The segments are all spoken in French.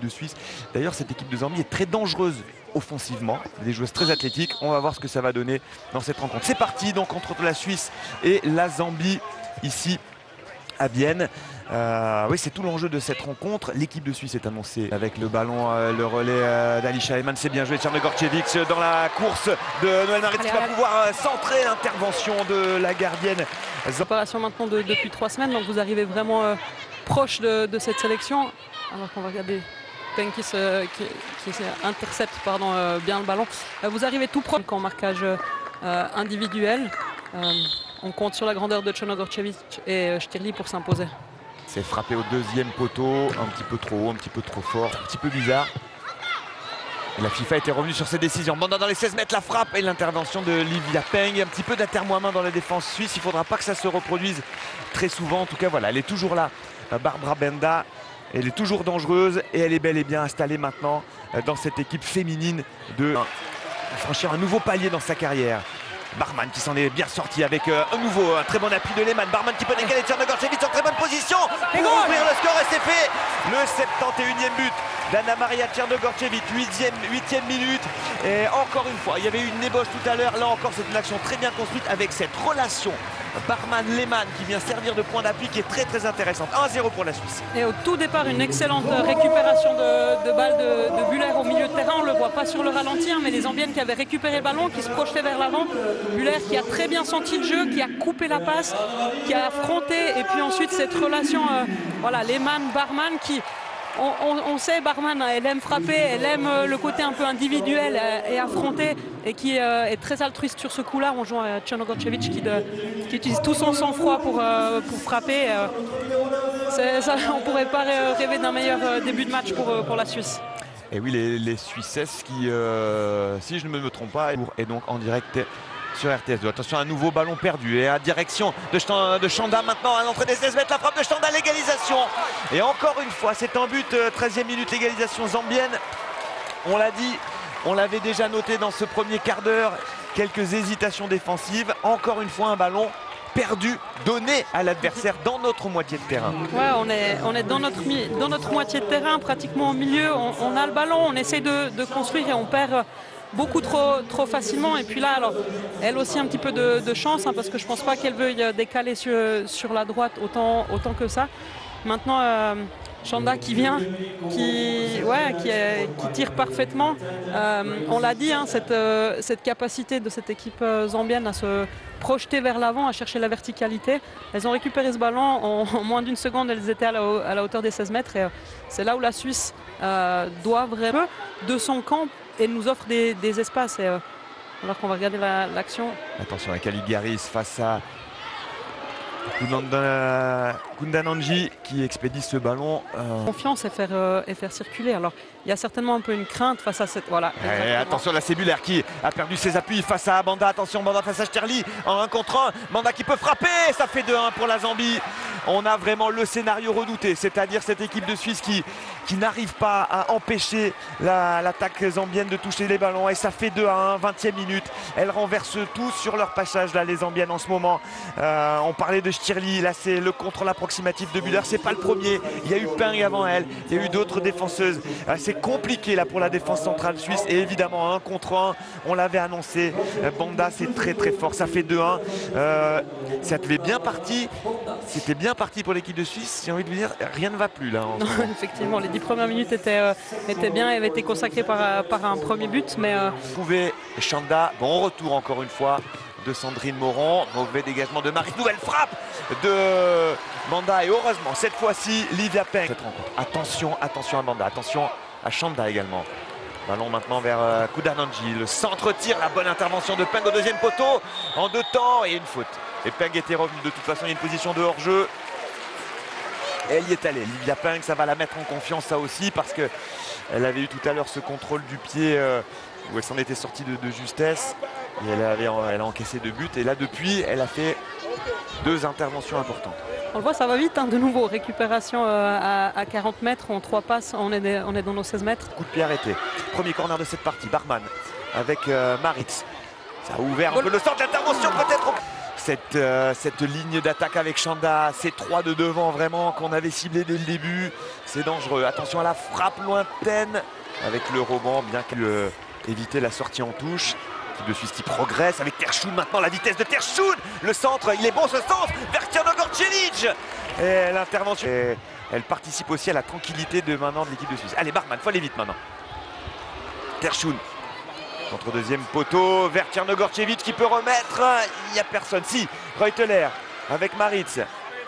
de Suisse. D'ailleurs, cette équipe de Zambie est très dangereuse offensivement, des joueuses très athlétiques. On va voir ce que ça va donner dans cette rencontre. C'est parti donc entre la Suisse et la Zambie ici à Bienne. Oui, c'est tout l'enjeu de cette rencontre. L'équipe de Suisse est annoncée avec le ballon, le relais d'Alisha Eman. C'est bien joué, Tchernogorchevich dans la course de Noël Maritz qui va pouvoir centrer l'intervention de la gardienne. Opération maintenant depuis 3 semaines, donc vous arrivez vraiment proche de cette sélection. Alors qu'on va regarder Peng qui intercepte bien le ballon. Vous arrivez tout proche en marquage individuel. On compte sur la grandeur de Tchernogorchevich et Stirli pour s'imposer. C'est frappé au deuxième poteau, un petit peu trop haut, un petit peu trop fort, un petit peu bizarre. Et la FIFA était revenue sur ses décisions. Banda dans les 16 mètres, la frappe et l'intervention de Livia Peng. Un petit peu d'atermoiement dans la défense suisse. Il ne faudra pas que ça se reproduise très souvent. En tout cas, voilà, elle est toujours là. Barbara Benda, elle est toujours dangereuse et elle est bel et bien installée maintenant dans cette équipe féminine de franchir un nouveau palier dans sa carrière. Barman qui s'en est bien sorti avec un très bon appui de Lehmann. Barman qui peut décaler Tchernogorchevich en très bonne position pour ouvrir le score et c'est fait. Le 71e but d'Anna Maria Tchernogorchevich, 8e minute. Et encore une fois, il y avait eu une ébauche tout à l'heure. Là encore, c'est une action très bien construite avec cette relation Barman-Lehmann qui vient servir de point d'appui qui est très très intéressante. 1-0 pour la Suisse. Et au tout départ, une excellente récupération de balle de Buller au milieu de terrain. On ne le voit pas sur le ralenti, mais les Zambiennes qui avaient récupéré le ballon, qui se projetaient vers l'avant. Buller qui a très bien senti le jeu, qui a coupé la passe, qui a affronté. Et puis ensuite, cette relation Lehmann-Barman qui... On sait, Barman, elle aime frapper, elle aime le côté un peu individuel et affronter et qui est très altruiste sur ce coup-là. On joue à Tchernogorchevich qui utilise tout son sang-froid pour frapper. On ne pourrait pas rêver d'un meilleur début de match pour la Suisse. Et oui, les Suissesses qui, si je ne me trompe pas, est donc en direct sur RTS2. Attention, un nouveau ballon perdu et à direction de Chanda maintenant à l'entrée des 16 mètres, la frappe de Chanda, l'égalisation. Et encore une fois, c'est un but, 13e minute, l'égalisation zambienne. On l'a dit, on l'avait déjà noté dans ce premier quart d'heure, quelques hésitations défensives. Encore une fois, un ballon perdu, donné à l'adversaire dans notre moitié de terrain. Ouais, on est dans notre moitié de terrain, pratiquement au milieu. On a le ballon, on essaie de construire et on perd beaucoup trop facilement. Et puis là, alors, elle aussi un petit peu de chance, parce que je ne pense pas qu'elle veuille décaler sur la droite autant que ça. Maintenant, Chanda qui vient, qui tire parfaitement. On l'a dit, cette capacité de cette équipe zambienne à se projeter vers l'avant, à chercher la verticalité. Elles ont récupéré ce ballon en moins d'une seconde, elles étaient à la hauteur des 16 mètres. Et c'est là où la Suisse doit vraiment de son camp et nous offre des espaces. Alors qu'on va regarder l'action. Attention à Caligaris face à Kundananji qui expédie ce ballon. Confiance et faire circuler. Alors il y a certainement un peu une crainte face à cette... Voilà. Attention la Cébulaire qui a perdu ses appuis face à Banda. Attention Banda face à Stirli en 1 contre 1. Banda qui peut frapper. Ça fait 2-1 pour la Zambie. On a vraiment le scénario redouté, c'est-à-dire cette équipe de Suisse qui n'arrive pas à empêcher l'attaque zambienne de toucher les ballons. Et ça fait 2-1, 20e minute. Elles renversent tout sur leur passage, là, les Zambiennes en ce moment. On parlait de Stirli, là c'est le contrôle approximatif de Buller. C'est pas le premier, il y a eu Peng avant elle, il y a eu d'autres défenseuses. C'est compliqué là pour la défense centrale suisse. Et évidemment, 1 contre 1, on l'avait annoncé. Banda, c'est très très fort, ça fait 2-1. Ça devait bien parti. C'était bien parti pour l'équipe de Suisse, j'ai envie de vous dire, rien ne va plus là. Non, effectivement, les 10 premières minutes étaient bien, elles avaient été consacrées par un premier but. Mais trouver Chanda, bon retour encore une fois de Sandrine Moron, mauvais dégagement de Marie, nouvelle frappe de Banda et heureusement cette fois-ci Livia Peng. Attention à Banda, attention à Chanda également. Ballon maintenant vers Kundananji, le centre tire, la bonne intervention de Peng au deuxième poteau en 2 temps et une faute. Et Peng était revenu de toute façon, il y a une position de hors-jeu. Elle y est allée, Livia Peng, ça va la mettre en confiance ça aussi parce qu'elle avait eu tout à l'heure ce contrôle du pied où elle s'en était sortie de justesse et elle a encaissé 2 buts et là depuis elle a fait 2 interventions importantes. On le voit, ça va vite de nouveau, récupération à 40 mètres, en 3 passes, on est dans nos 16 mètres. Coup de pied arrêté, premier corner de cette partie, Barman avec Maritz. Ça a ouvert un peu le centre d'intervention peut-être. cette ligne d'attaque avec Chanda, ces trois de devant vraiment qu'on avait ciblé dès le début. C'est dangereux. Attention à la frappe lointaine avec le Roman, bien qu'il éviter la sortie en touche. L'équipe de Suisse qui progresse avec Terchoun maintenant, la vitesse de Terchoun. Le centre, il est bon ce centre vers Tjernogorcevic. Et l'intervention, elle participe aussi à la tranquillité de l'équipe de Suisse. Allez, Barman, faut aller vite maintenant. Terchoun. Contre deuxième poteau, vers Tjernogorcevic qui peut remettre. Il n'y a personne. Si, Reuteler avec Maritz.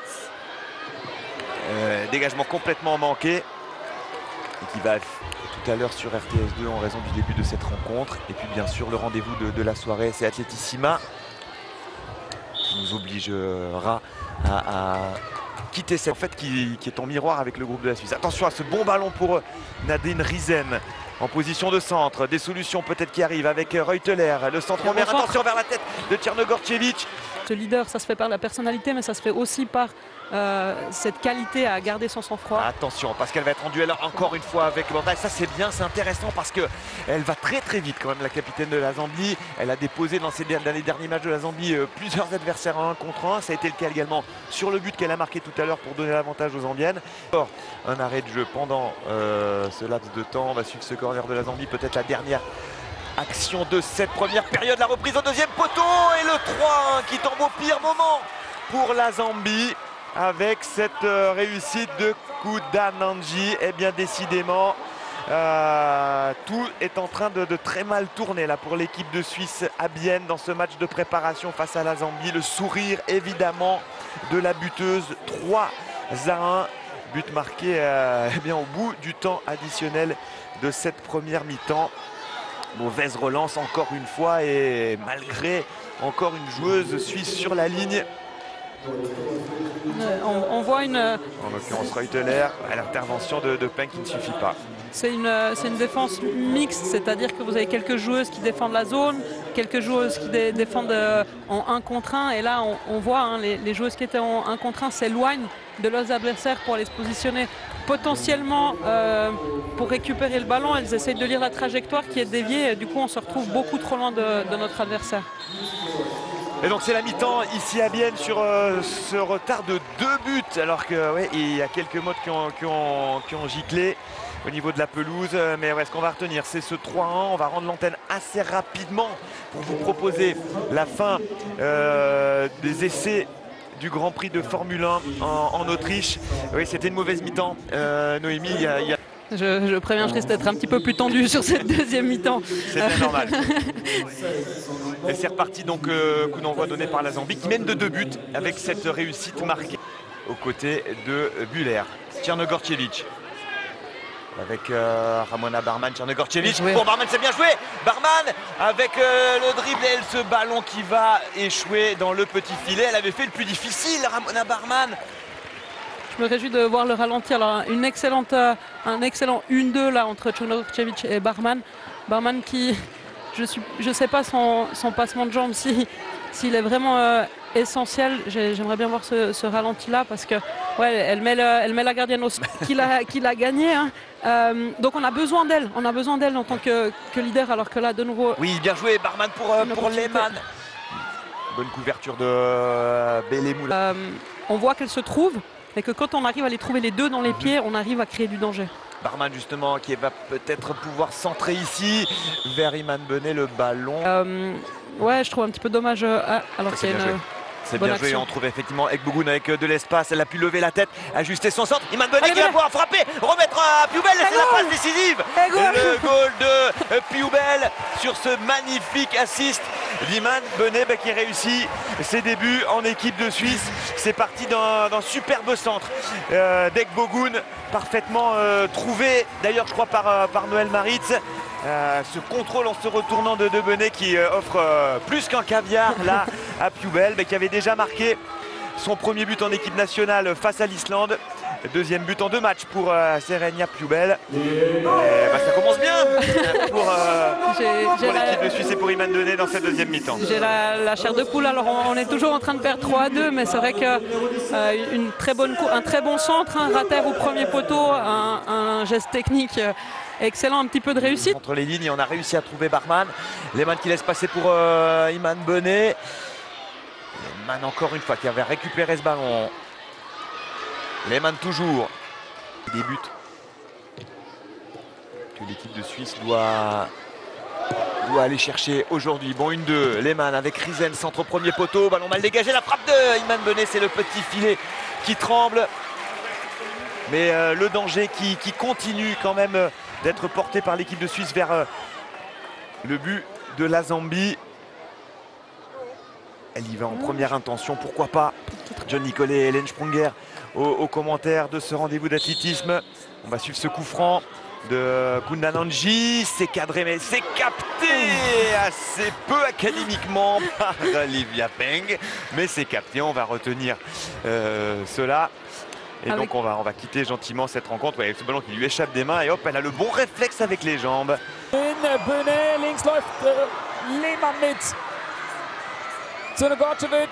Dégagement complètement manqué. Et qui va tout à l'heure sur RTS2 en raison du début de cette rencontre. Et puis bien sûr, le rendez-vous de la soirée, c'est Atletissima. Qui nous obligera à quitter cette fête qui est en miroir avec le groupe de la Suisse. Attention à ce bon ballon pour Nadine Riesen. En position de centre, des solutions peut-être qui arrivent avec Reuteler. Le centre en mer, attention vers la tête de Tjernogorcevic. Ce leader, ça se fait par la personnalité, mais ça se fait aussi par cette qualité à garder son sang-froid. Attention, parce qu'elle va être en duel encore une fois avec Bordaille. Ça c'est bien, c'est intéressant parce qu'elle va très très vite quand même, la capitaine de la Zambie. Elle a déposé dans les derniers matchs de la Zambie plusieurs adversaires en 1 contre 1. Ça a été le cas également sur le but qu'elle a marqué tout à l'heure pour donner l'avantage aux Zambiennes. Un arrêt de jeu pendant ce laps de temps. On va suivre ce corner de la Zambie, peut-être la dernière action de cette première période. La reprise au deuxième poteau et le 3-1 qui tombe au pire moment pour la Zambie. Avec cette réussite de Koudananji, et bien décidément, tout est en train de très mal tourner là pour l'équipe de Suisse à Bienne dans ce match de préparation face à la Zambie. Le sourire évidemment de la buteuse, 3-1, but marqué eh bien, au bout du temps additionnel de cette première mi-temps. Mauvaise relance encore une fois et malgré encore une joueuse suisse sur la ligne. On voit une... En l'occurrence Reuteler, à l'intervention de Peng qui ne suffit pas. C'est une défense mixte, c'est-à-dire que vous avez quelques joueuses qui défendent la zone, quelques joueuses qui défendent en 1 contre 1. Et là, on voit hein, les joueuses qui étaient en 1 contre 1 s'éloignent de leurs adversaires pour aller se positionner potentiellement pour récupérer le ballon. Elles essayent de lire la trajectoire qui est déviée. Et du coup, on se retrouve beaucoup trop loin de notre adversaire. Et donc c'est la mi-temps ici à Bienne sur ce retard de 2 buts. Alors que ouais, il y a quelques modes qui ont giclé au niveau de la pelouse. Mais ouais, ce qu'on va retenir, c'est ce 3-1. On va rendre l'antenne assez rapidement pour vous proposer la fin des essais du Grand Prix de Formule 1 en Autriche. Oui, c'était une mauvaise mi-temps. Noémie, il y a... Je préviens, je risque d'être un petit peu plus tendu sur cette deuxième mi-temps. C'est bien normal. Et c'est reparti donc coup d'envoi donné par la Zambie qui mène de 2 buts avec cette réussite marquée aux côtés de Buller. Tjernogorcevic avec Ramona Barman. Tjernogorcevic pour Barman, c'est bien joué. Barman avec le dribble et ce ballon qui va échouer dans le petit filet. Elle avait fait le plus difficile, Ramona Barman. Je me réjouis de voir le ralenti. Alors un excellent 1-2 là entre Tjernogorcevic et Barman. Barman qui, je sais pas son passement de jambes s'il est vraiment essentiel. J'aimerais bien voir ce ralenti là parce que ouais, elle met la gardienne au qu'il a gagné. Hein. Donc on a besoin d'elle en tant que leader, alors que là de nouveau. Oui, bien joué Barman pour Lehmann. Bonne couverture de Belemou. On voit qu'elle se trouve. Et que quand on arrive à les trouver les deux dans les pieds, on arrive à créer du danger. Barman justement qui va peut-être pouvoir centrer ici vers Iman Benet le ballon. Ouais, je trouve un petit peu dommage. Alors qu'il y a une... C'est bien joué, on trouve effectivement Ekbogun avec de l'espace, elle a pu lever la tête, ajuster son centre. Iman Benet qui va pouvoir frapper, remettre à Piubel, c'est la passe décisive. Et le goal de Piubel sur ce magnifique assist d'Iman Benet qui réussit ses débuts en équipe de Suisse. C'est parti d'un superbe centre d'Ekbogun, parfaitement trouvé d'ailleurs je crois par Noël Maritz. Ce contrôle en se retournant de Benet qui offre plus qu'un caviar là à Piubel, qui avait déjà marqué son premier but en équipe nationale face à l'Islande. Deuxième but en 2 matchs pour Serenia Piubel. Ça commence bien pour l'équipe de Suisse et pour Iman Benet dans cette deuxième mi-temps. J'ai la chair de poule. Alors on est toujours en train de perdre 3-2, mais c'est vrai que un très bon centre, un rater au premier poteau, un geste technique excellent, un petit peu de réussite. Entre les lignes, on a réussi à trouver Barman. Lehmann qui laisse passer pour Iman Benet. Lehmann encore une fois qui avait récupéré ce ballon. Lehmann toujours. Des buts que l'équipe de Suisse doit aller chercher aujourd'hui. Bon, 1-2. Lehmann avec Riesen, centre premier poteau. Ballon mal dégagé. La frappe de Iman Benet. C'est le petit filet qui tremble. Mais le danger qui continue quand même d'être porté par l'équipe de Suisse vers le but de la Zambie. Elle y va en première intention, pourquoi pas. John Nicolet et Hélène Sprunger aux commentaires de ce rendez-vous d'athlétisme. On va suivre ce coup franc de Kundananji. C'est cadré, mais c'est capté assez peu académiquement par Livia Peng. Mais c'est capté, on va retenir cela. Et donc on va quitter gentiment cette rencontre. Ouais, ce ballon qui lui échappe des mains et hop, elle a le bon réflexe avec les jambes. Benet, links läuft Lehmann mit. Crnogorcevic.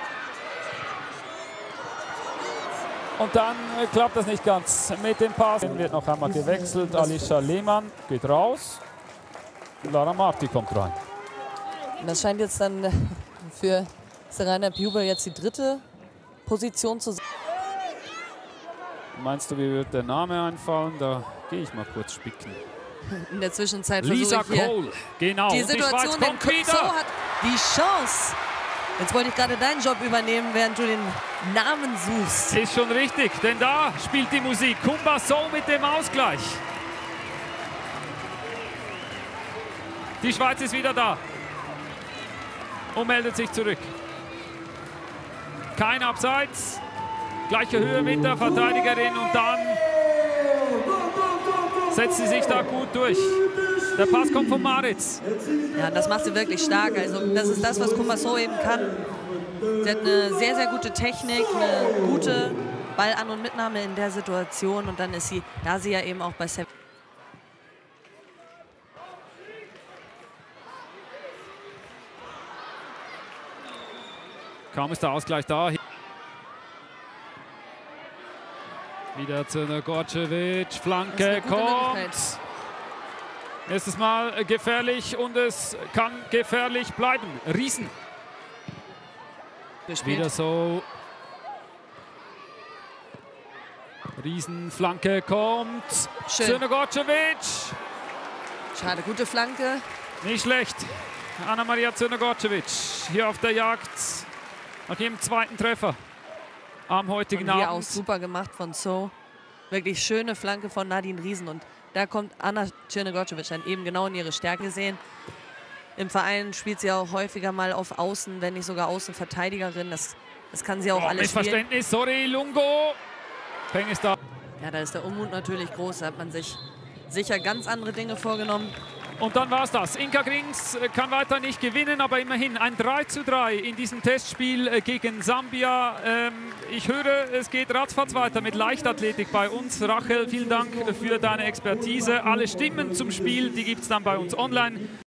Und dann klappt das nicht ganz mit dem Pass. Wird noch einmal gewechselt. Alicia Lehmann geht raus. Lara Marti kommt rein. Das scheint jetzt dann für Serena Bubel jetzt die dritte Position zu sein. Meinst du, wie wird der Name einfallen? Da gehe ich mal kurz spicken. In der Zwischenzeit Lisa versuche ich hier Cole, genau. die Situation, denn So hat die Chance. Jetzt wollte ich gerade deinen Job übernehmen, während du den Namen suchst. Ist schon richtig, denn da spielt die Musik. Kumba So mit dem Ausgleich. Die Schweiz ist wieder da und meldet sich zurück. Kein Abseits. Gleiche Höhe mit der Verteidigerin und dann setzt sie sich da gut durch. Der Pass kommt von Maritz. Ja, das macht sie wirklich stark. Also das ist das, was Kumba So eben kann. Sie hat eine sehr, sehr gute Technik, eine gute Ballan- und Mitnahme in der Situation. Und dann ist sie, da sie ja eben auch bei Sepp. Kaum ist der Ausgleich da. Wieder Crnogorcevic, Flanke kommt. Erstes Mal gefährlich und es kann gefährlich bleiben. Riesen. Wieder so. Riesen, Flanke kommt. Crnogorcevic. Schade, gute Flanke. Nicht schlecht. Anna-Maria Crnogorcevic hier auf der Jagd nach ihrem zweiten Treffer am heutigen Abend. Auch super gemacht von So. Wirklich schöne Flanke von Nadine Riesen. Und da kommt Anna Crnogorcevic dann eben genau in ihre Stärke gesehen. Im Verein spielt sie auch häufiger mal auf Außen, wenn nicht sogar Außenverteidigerin. Das kann sie auch alles spielen. Missverständnis, sorry, Lungo. Peng ist da. Ja, da ist der Unmut natürlich groß. Da hat man sich sicher ganz andere Dinge vorgenommen. Und dann war es das. Inka Grings kann weiter nicht gewinnen, aber immerhin ein 3:3 in diesem Testspiel gegen Sambia. Ich höre, es geht ratzfatz weiter mit Leichtathletik bei uns. Rachel, vielen Dank für deine Expertise. Alle Stimmen zum Spiel, die gibt es dann bei uns online.